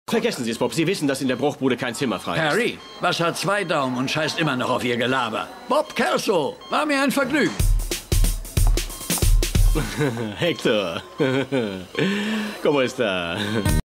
Vergessen Sie es, Bob. Sie wissen, dass in der Bruchbude kein Zimmer frei ist. Harry, was hat 2 Daumen und scheißt immer noch auf Ihr Gelaber? Bob Kelso, war mir ein Vergnügen. Hector. ¿Cómo está?